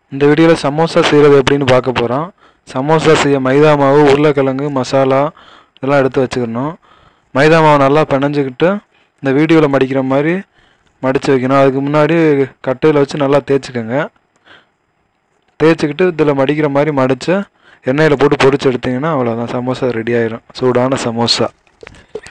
இந்த வீடியோவில் சமோசா செய்கிறது எப்படின்னு பார்க்க போகிறோம். சமோசா செய்ய மைதா மாவு, உருளைக்கிழங்கு, மசாலா இதெல்லாம் எடுத்து வச்சுக்கணும். மைதா மாவு நல்லா பிணைஞ்சிக்கிட்டு இந்த வீடியோவில் மடிக்கிற மாதிரி மடித்து வைக்கணும். அதுக்கு முன்னாடி கட்டையில் வச்சு நல்லா தேய்ச்சிக்கோங்க. தேய்ச்சிக்கிட்டு இதில் மடிக்கிற மாதிரி மடித்து எண்ணெயில் போட்டு பொரிச்சு எடுத்திங்கன்னா அவ்வளோதான், சமோசா ரெடி ஆயிரும். சூடான சமோசா.